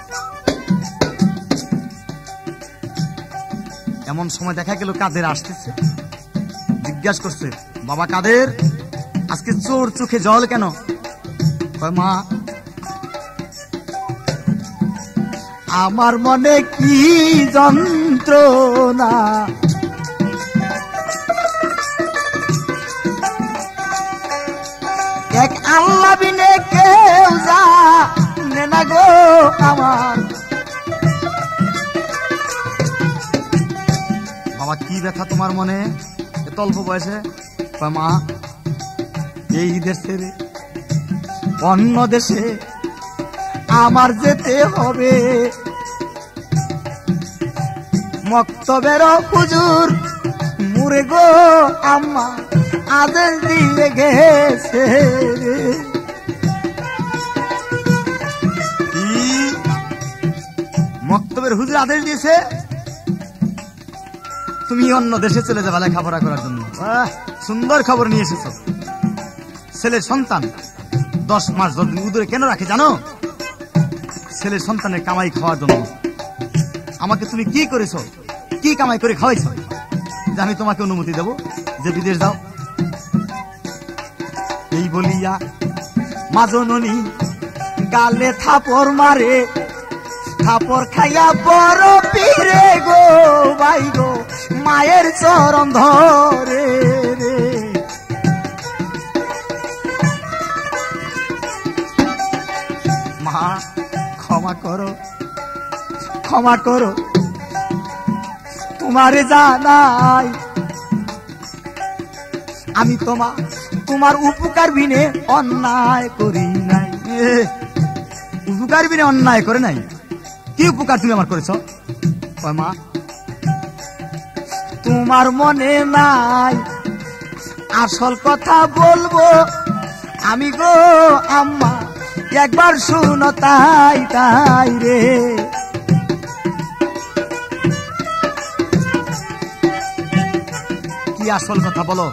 S2: এমন সময় দেখা গেল কাদের আসতেছে, জিজ্ঞাসা করছে বাবা কাদের আজকে চোর চোখে জল কেন? মা আমার মনে কি যন্ত্রণা, এক আল্লাহ বিনে কেউ জানে না গো আমার। বাবা কি ব্যথা তোমার মনে এত অল্প বয়সে? মা এই দেশের অন্য দেশে আমার যেতে হবে, মক্তবের হুজুর মুরে গো আম্মা আদেশ দিয়ে গেছে। মক্তবের হুজুর আদেশ দিয়েছে তুমি অন্য দেশে চলে যাবে লেখাপড়া করার জন্য। সুন্দর খবর নিয়ে এসেছ। ছেলের সন্তান 10 মাস 10 দিন উদরে কেন রাখে জানো? ছেলের সন্তানের কামাই খাওয়ার জন্য। আমাকে তুমি কি করেছো, কি কামাই করে খাওয়াইছো যে আমি তোমাকে অনুমতি দেব যে বিদেশ যাও? এই বলিয়া মাজননী গালে থাপড় মারে, থাপড় খাইয়া বড় পীরে গো ভাই গো মায়ের চরণ ধরে রে। মা ক্ষমা করো, ক্ষমা করো, তোমারে জানাই আমি তোমার উপকার বিনে অন্যায় করি নাই। উপকার বিনে অন্যায় করে নাই? কি উপকার তুমি আমার করেছ? মা তোমার মনে নাই আসল কথা বলবো আমি গো আম্মা, একবার শুনো তাই তাই রে। কি আসল কথা বলো?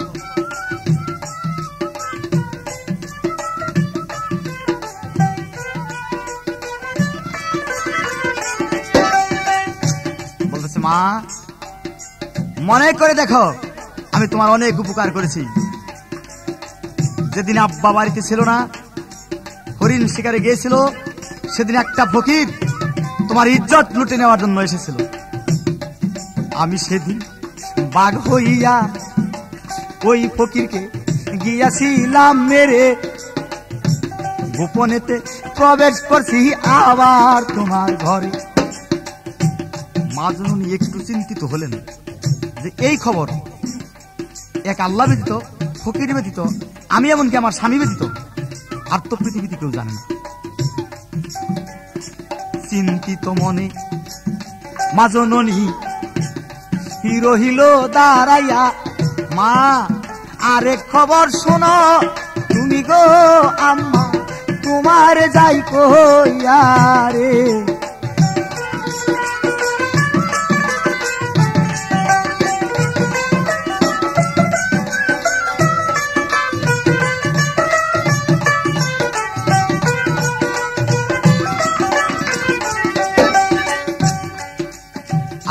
S2: বলতেছে মা মনে করে দেখো আমি তোমার অনেক উপকার করেছি। যেদিন আব্বা বাড়িতে ছিল না, হরিণ শিকারে গিয়েছিল, সেদিন একটা ফকির তোমার ইজ্জত লুটে নেওয়ার জন্য এসেছিল। আমি সেদিন বাঘ হইয়া ওই ফকিরকে গিয়াছিলাম মেরে, গোপনেতে প্রবেশ করছি আবার তোমার ঘরে। মাজননী একটু চিন্তিত হলেন যে এই খবর এক আল্লাহ ব্যতীত, ফকির ব্যতীত, আমি এমনকি আমার স্বামী ব্যতীত আর তো পৃথিবীতে কেউ জানে না। চিন্তিত মনে মাজননী রহিল দাঁড়াইয়া। মা আরেক খবর শোনো তুমি গো আম্মা, তোমার যাই কইয়া রে।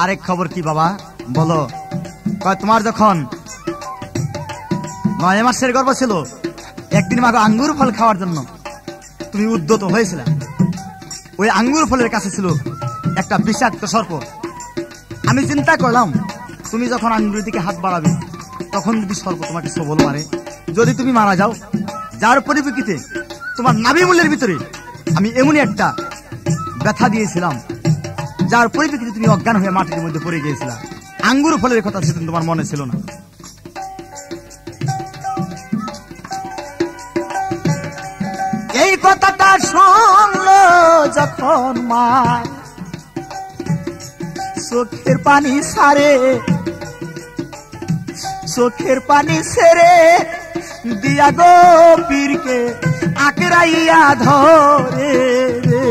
S2: আরেক খবর কি বাবা বলো? কয় তোমার যখন 9 মাসের গর্ভ ছিল, একদিন মাকে আঙ্গুর ফল খাওয়ার জন্য তুমি উদ্যত হয়েছিল। ওই আঙ্গুর ফলের কাছে ছিল একটা বিষাক্ত সর্প। আমি চিন্তা করলাম তুমি যখন আঙ্গুরের দিকে হাত বাড়াবে, তখন যদি সর্প তোমাকে সবল মারে, যদি তুমি মারা যাও, যার পরিপ্রেক্ষিতে তোমার নাভি মূলের ভিতরে আমি এমনই একটা ব্যথা দিয়েছিলাম, যার পরিপ্রেক্ষিতে তুমি অজ্ঞান হয়ে মাটির মধ্যে পড়ে গিয়েছিলাম। আঙ্গুর ফলের কথা সেদিন তোমার মনে ছিল না। এই কথাটা শুনলো যখন মা, চোখের পানি সারে, চোখের পানি সেরে দিয়া গো পীরকে আকড়াইয়া ধরে রে।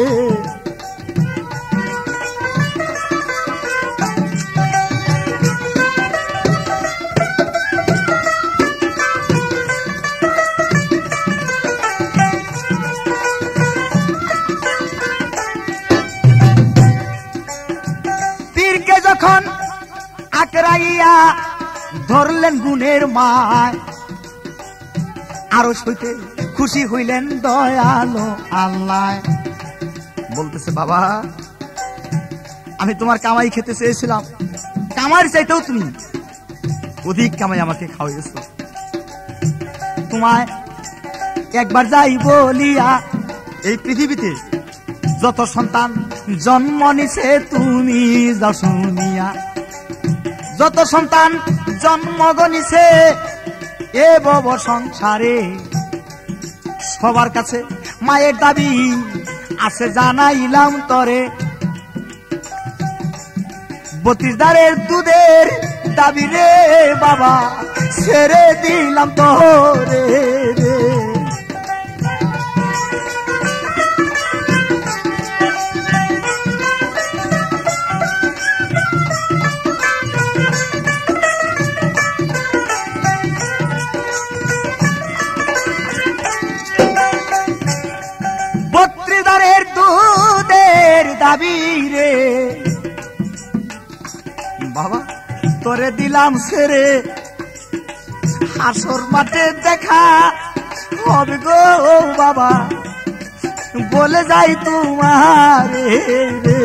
S2: পীরকে যখন আকড়াইয়া ধরলেন গুণের মায়, আরো সইতে খুশি হইলেন দয়ালো আল্লাহ। বলতেছে বাবা, আমি তোমার কামাই খেতে চেয়েছিলাম, কামার চাইতেও তুমি অধিক কামাই আমাকে খাওয়াইছ। তোমায় একবার যাই বলিয়া এই পৃথিবীতে যত সন্তান জন্ম নিছে তুমি যাও শুনিয়া, যত সন্তান জন্ম গনিছে এ বব সংসারে, সবার কাছে মায়ের দাবি আছে জানাইলাম তরে। 32 দারের দুধের দাবি রে বাবা ছেড়ে দিলাম তোরে রে। দুধের দাবি রে বাবা তোরে দিলাম ছেড়ে, হাসর মাঠে দেখা হবে গো বাবা বলে যাই তোমার রে।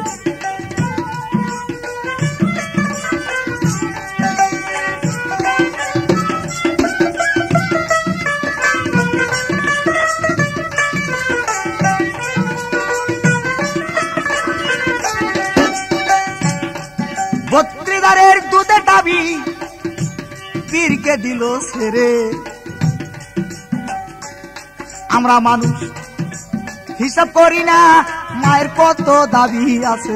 S2: বত্রিদারের দুধে দাবি পীরকে দিল ছেড়ে। আমরা মানুষ হিসাব করি না মায়ের কত দাবি আছে,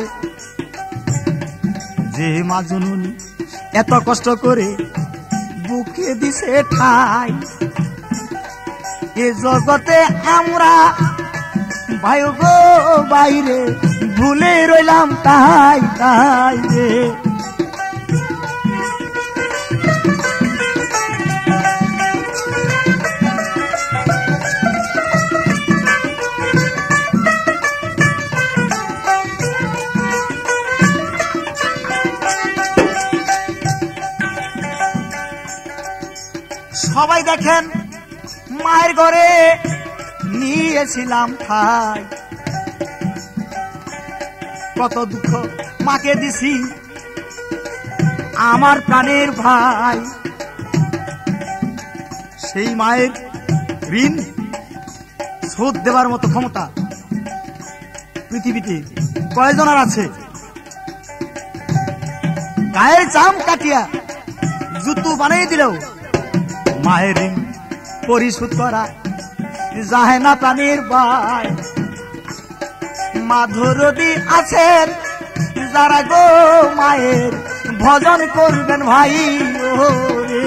S2: যে মা জননী এত কষ্ট করে বুকে দিছে ঠাই। এ জগতে আমরা ভাই গো বাইরে ভুলে রইলাম তাই তাই রে। সবাই দেখেন মায়ের ঘরে নিয়েছিলাম ঠাই, কত দুঃখ মাকে দিছি আমার প্রাণের ভাই। সেই মায়ের ঋণ শোধ দেবার মতো ক্ষমতা পৃথিবীতে কয়জনের আছে? গায়ের চাম কাটিয়া জুতো বানিয়ে দিলেও মায়ের ঋণ পরিশোধ করা যায় না প্রাণের ভাই। মাধুরী আছেন যারা গো মায়ের ভজন করবেন ভাই ও রে।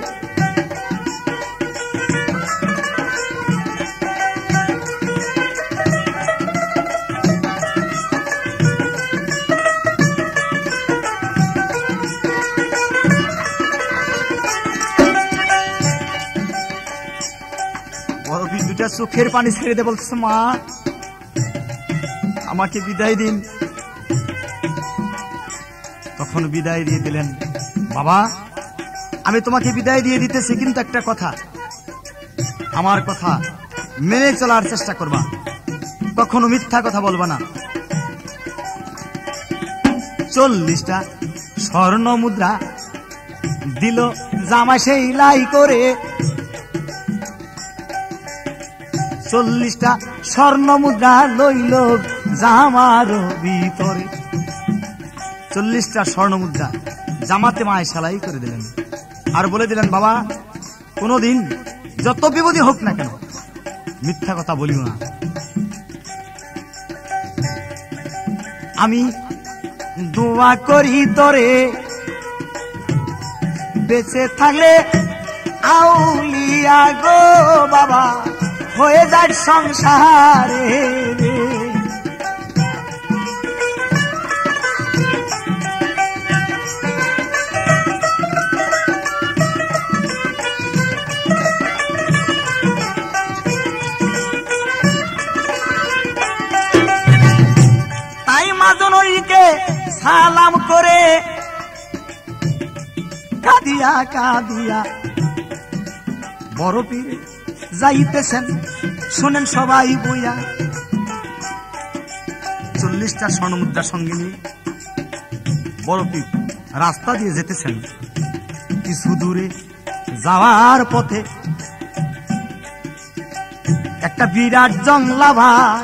S2: বড় বিন্দুটা চোখের পানি ছেড়ে দে বলছে, মা আমাকে বিদায় দিন। যখন বিদায় দিয়ে দিলেন, বাবা আমি তোমাকে বিদায় দিয়ে দিতেছি, কিন্তু একটা কথা, আমার কথা মেনে চলার চেষ্টা করবা, কখনো মিথ্যা কথা বলবা না। 40টা স্বর্ণ মুদ্রা দিল জামা সেই লাই করে, 40টা স্বর্ণ মুদ্রা লইল জামার ভিতরে। 40টা স্বর্ণ মুদ্রা জামাতে মায় সেলাই করে দিলেন, আর বলে দিলেন, বাবা কোনদিন যত বিপদই হোক না কেন মিথ্যা কথা বলিও না। আমি দোয়া করি তোরে বেঁচে থাকলে আউলিয়া গো বাবা, হয়ে যায় সংসারে রে। তাই মাজনরীকে সালাম করে কাঁদিয়া কাঁদিয়া বড় পীর যাইতেছেন, শোনেন সবাই বইয়া। 40টা স্বর্ণমুদ্রার সঙ্গে নিয়ে বড় পীর রাস্তা দিয়ে যেতেছেন। কিছু দূরে যাওয়ার পথে একটা বিরাট জংলা ভাই,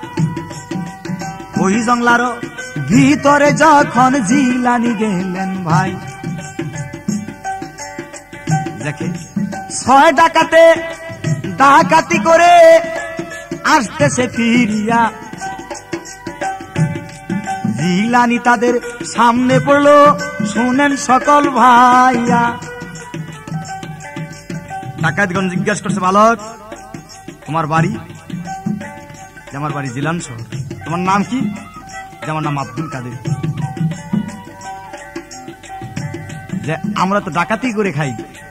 S2: ওই জংলার ভিতরে যখন জিলানি গেলেন ভাই, দেখে 6 ডাকাতে ডাকাতি করে আসতেছে ফিরিয়া। জিলানি তাদের সামনে পড়লো, শুনেন সকল ভাইয়া। ডাকাতগণ জিজ্ঞাসা করছে, বালক তোমার বাড়ি? আমার বাড়ি জিলান শহর। তোমার নাম কি? আমার নাম আব্দুল কাদের। যে আমরা তো ডাকাতি করে খাই,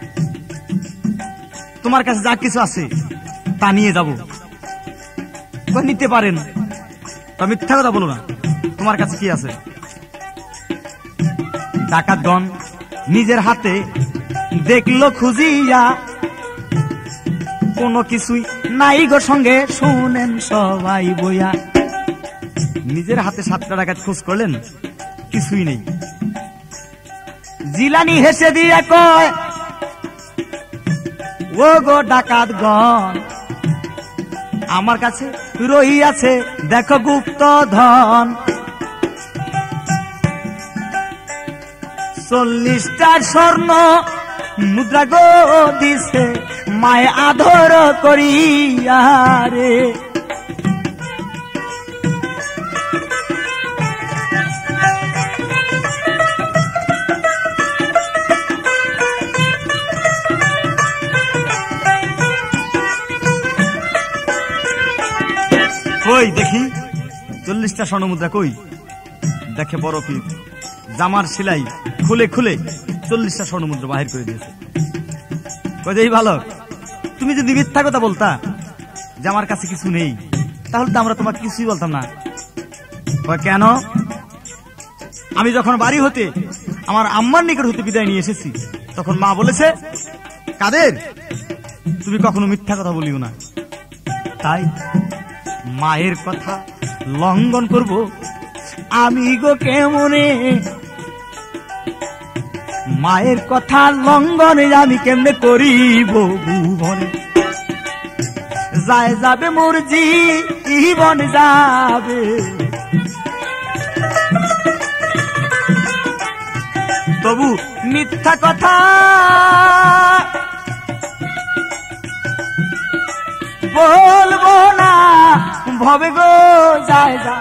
S2: তোমার কাছে যা কিছু আছে তা নিয়ে যাব। নিতে পারেন, তা মিথ্যা কথা বলো না, তোমার কাছে কি আছে? ডাকাতগণ নিজের হাতে দেখলো খুঁজিয়া, কোনো কিছুই নাই গো সঙ্গে, শুনেন সবাই বইয়া। নিজের হাতে 7টা ডাকাত খোঁজ করলেন, কিছুই নেই। জিলানি হেসে দিয়ে কয়, ও গো ডাকাতগণ, আমার কাছে রহিয়াছে দেখো গুপ্ত ধন। 40টা স্বর্ণ মুদ্রা গো দিছে মায়ে আদর করিয়া রে। কই দেখি 40টা স্বর্ণ মুদ্রা কই? দেখে বড় পীর জামার সেলাই খুলে খুলে 40টা স্বর্ণ মুদ্রা বাহির করে দিয়েছে। কই এই বালক, তুমি যদি মিথ্যা কথা বলতা যে আমার কাছে কিছু নেই, তাহলে তো আমরা তোমাকে কিছুই বলতাম না। কেন? আমি যখন বাড়ি হতে আমার আম্মার নিকট হতে বিদায় নিয়ে এসেছি, তখন মা বলেছে, কাদের তুমি কখনো মিথ্যা কথা বলিও না। তাই মায়ের কথা লঙ্ঘন করব আমি গো কেমনে? মায়ের কথা লঙ্ঘন আমি কেমনে করিব ভুবনে? যায় যাবে মোর জীবন যাবে, তবু মিথ্যা কথা বলবো না ভবে গো, যায় যা।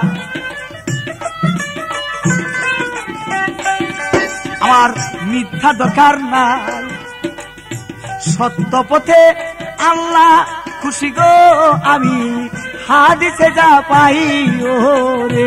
S2: আমার মিথ্যা দরকার নাই, সত্য পথে আল্লাহ খুশি গো আমি হাদিসে যা পাই ওরে।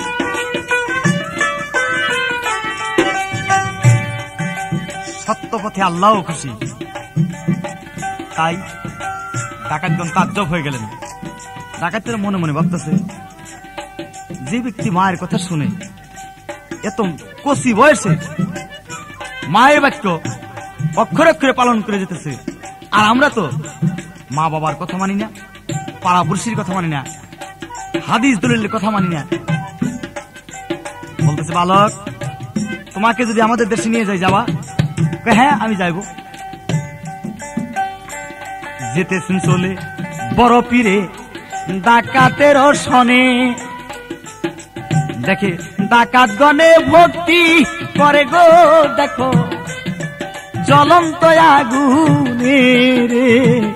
S2: সত্য পথে
S1: দেখে আল্লাহও খুশি। তাই ডাকাতগণ তাজ্জব হয়ে গেলেন। ডাকাতেরা মনে মনে ভাবতেছে, যে ব্যক্তি মায়ের কথা শুনে এত কচি বয়সে মায়ের বাক্য অক্ষরে অক্ষরে পালন করে যেতেছে, আর আমরা তো মা বাবার কথা মানি না, পাড়া পুরুষের কথা মানি না, হাদিস দলিলের কথা মানি না। বলতেছে, বালক, তোমাকে যদি আমাদের দেশে নিয়ে যাই, যাবা? হ্যাঁ, আমি যাইব। যেতেছেন চলে বড় পীরে ডাকাতের সনে, দেখে ডাকাত গণে ভক্তি করে গো, দেখো জ্বলন্ত আগুনে রে।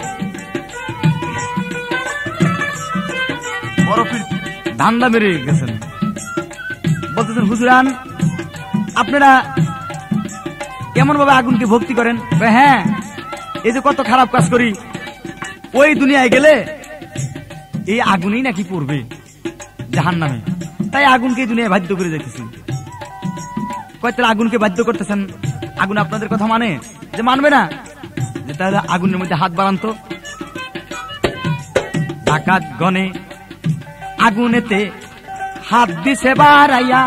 S1: বড় পীর ধান্দা মেরে গেছেন, বলতেছেন, হুজুরান আপনারা কেমন ভাবে আগুনকে ভক্তি করেন? হ্যাঁ, এই যে কত খারাপ কাজ করি, ওই দুনিয়ায় গেলে এই আগুনই নাকি পড়বে জাহান্নামে, তাই আগুনকে দুনিয়ায় বাধ্য করে যাইতেছি। কয়টা আগুনকে বাধ্য করতেছেন? আগুন আপনাদের কথা মানে? যে মানবে না, যে তাহলে আগুনের মধ্যে হাত বাড়ান তো। ডাকাত গণে আগুনেতে হাত দিছে বাড়াইয়া,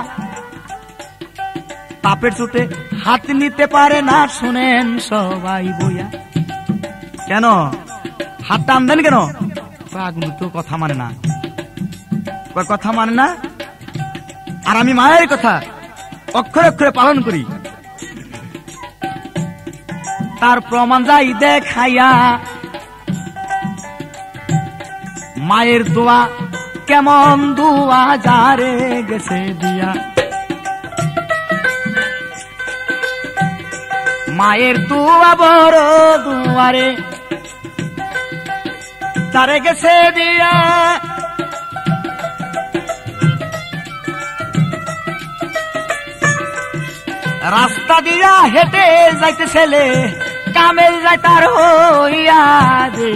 S1: তাপের চোটে হাত নিতে পারে না, শুনেন সবাই বইয়া। কেন হাত টান দেন কেন? আগুন তো কথা মানে না, কথা মানে না, আর আমি মায়ের কথা অক্ষরে অক্ষরে পালন করি, তার প্রমাণ যাই দেখাইয়া। মায়ের দোয়া কেমন দোয়া যারে গেছে দিয়া, মায়ের দোয়া বড় দুয়ারে তারে গেছে দিয়া। রাস্তা দিয়া হেঁটে যাইতে ছেলে কামেল যায় তার হইয়া রে।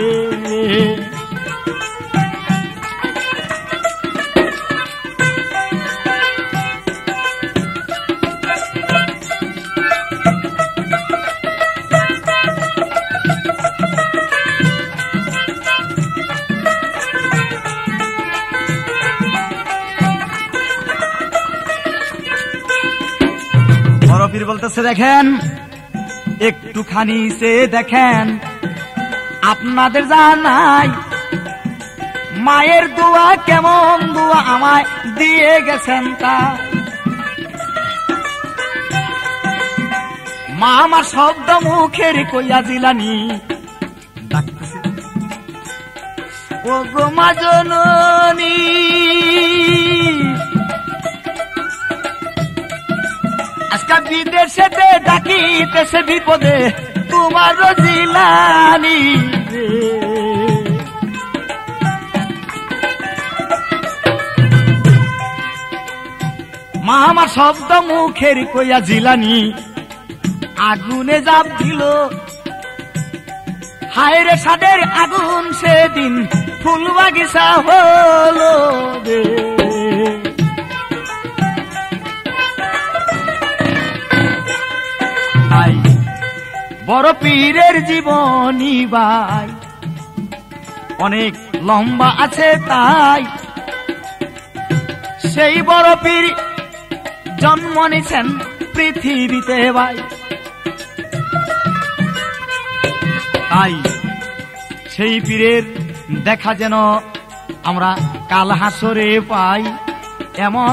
S1: পীর বলতেছে, দেখেন একটুখানি সে দেখেন, আপনাদের জানাই মায়ের দোয়া কেমন দোয়া আমায় দিয়ে গেছেন তা। মা আমার শব্দ মুখের কইয়া দিলানি, ও গো মা জননী, আজকা বিদেশেতে ডাকিতেছে বিপদে তোমার জিলানি। মা আমার শব্দ মুখের কইয়া জিলানি, আগুনে জাপ দিল, হায় রে সাদের আগুন সেদিন ফুল বাগিচা হলো রে। বড় পীরের জীবনী ভাই অনেক লম্বা আছে, তাই সেই বড় পীর জন্ম নিছেন পৃথিবীতে ভাই। তাই সেই পীরের দেখা যেন আমরা কাল হাসরে পাই, এমন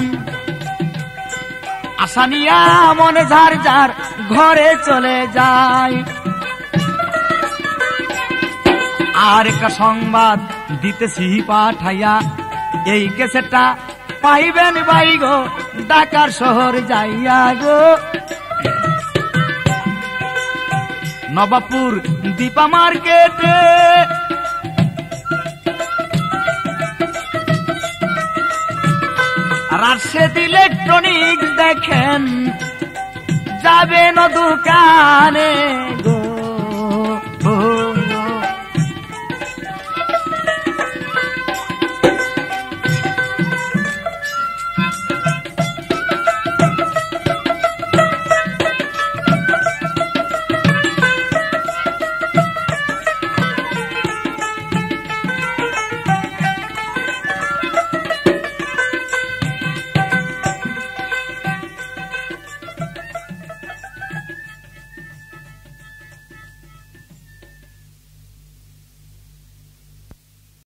S1: আশা নিয়া মনে যার যার ঘরে চলে যায়। আর একটা সংবাদ দিতেছি পাঠাইয়া, এই কেসেটা পাইবেন ভাই গো ঢাকার শহর যাইয়া গো। নবাবপুর দীপা মার্কেটে রাশেদ ইলেকট্রনিক্স দেখেন, যাবেন দোকানে